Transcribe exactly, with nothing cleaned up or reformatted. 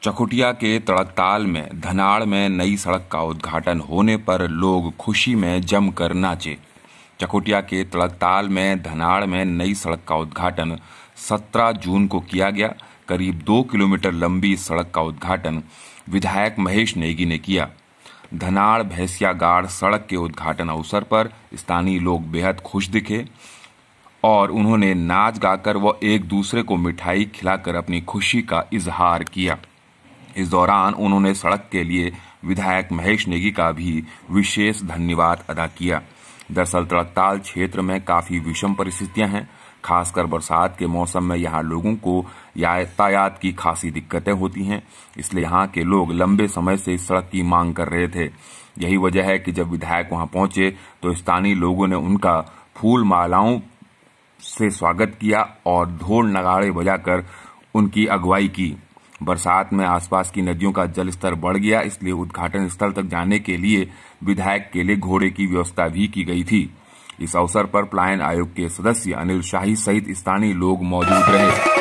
चकोटिया के तड़कताल में धनाड़ में नई सड़क का उद्घाटन होने पर लोग खुशी में जमकर नाचे। चकोटिया के तड़कताल में धनाड़ में नई सड़क का उद्घाटन सत्रह जून को किया गया। करीब दो किलोमीटर लंबी इस सड़क का उद्घाटन विधायक महेश नेगी ने किया। धनाड़ भैंसियागाड़ सड़क के उद्घाटन अवसर पर स्थानीय लोग बेहद खुश दिखे और उन्होंने नाच गाकर व एक दूसरे को मिठाई खिलाकर अपनी खुशी का इजहार किया। इस दौरान उन्होंने सड़क के लिए विधायक महेश नेगी का भी विशेष धन्यवाद अदा किया। दरअसल तड़कताल क्षेत्र में काफी विषम परिस्थितियां हैं। खासकर बरसात के मौसम में यहाँ लोगों को यातायात की खासी दिक्कतें होती हैं, इसलिए यहाँ के लोग लंबे समय से इस सड़क की मांग कर रहे थे। यही वजह है कि जब विधायक वहां पहुंचे तो स्थानीय लोगों ने उनका फूल मालाओं से स्वागत किया और ढोल नगाड़े बजाकर उनकी अगुवाई की। बरसात में आसपास की नदियों का जल स्तर बढ़ गया, इसलिए उद्घाटन स्थल तक जाने के लिए विधायक के लिए घोड़े की व्यवस्था भी की गई थी। इस अवसर पर पलायन आयोग के सदस्य अनिल शाही सहित स्थानीय लोग मौजूद रहे।